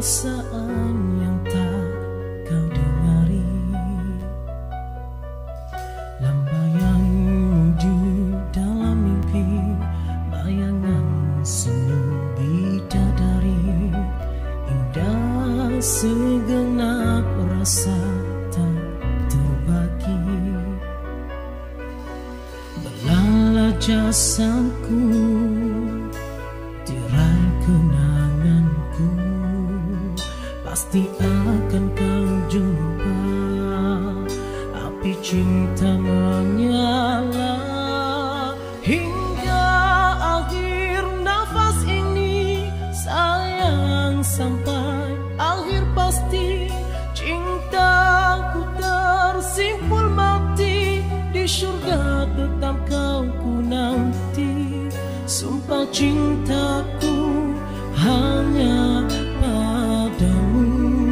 perasaan yang tak kau dengari. Lambayanmu di dalam mimpi, bayangan senyum bidadari, indah segenap rasa tak terbagi. Belalah jasadku, tirai kenanganku, pasti akan kau jumpa. Api cinta menyala hingga akhir nafas ini. Sayang sampai akhir pasti cintaku tersimpul mati. Di surga tetap kau ku nanti. Sumpah cintaku hanya padamu.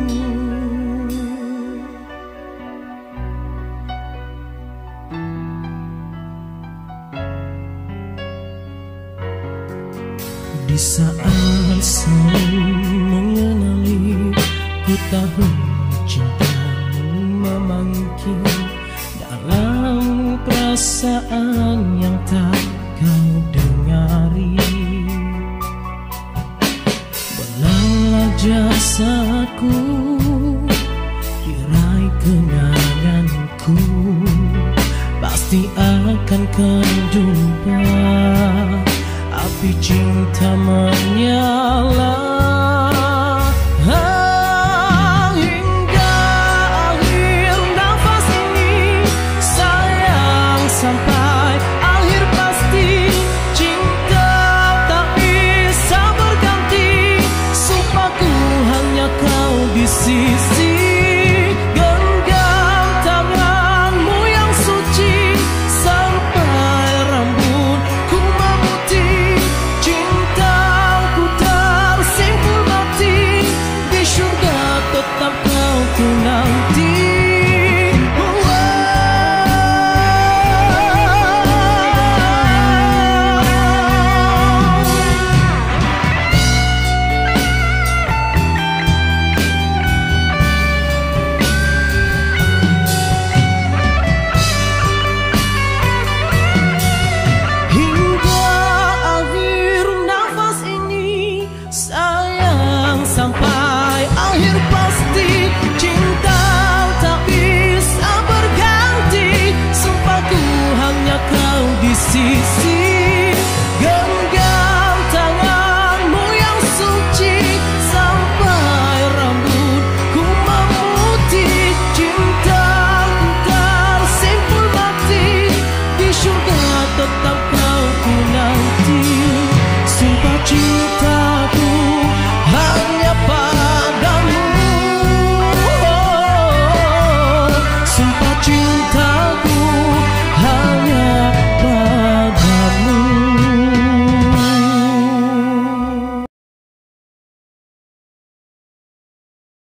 Di saat saling mengenali, ku tahu cintamu memangkin dalam perasaan yang tak kau dengari. Belalah jasadku, tirai kenanganku, pasti akan kau jumpa. Api cinta menyala hingga akhir nafas ini. Sayang sampai akhir pasti cinta tak bisa berganti. Sumpahku hanya kau di sisi. Genggam tanganmu yang suci sampai rambutku memutih. Cintaku tersimpul mati. Di surga tetap kau ku nanti. Sampai akhir pasti cinta tak bisa berganti. Sumpahku hanya kau di sisi.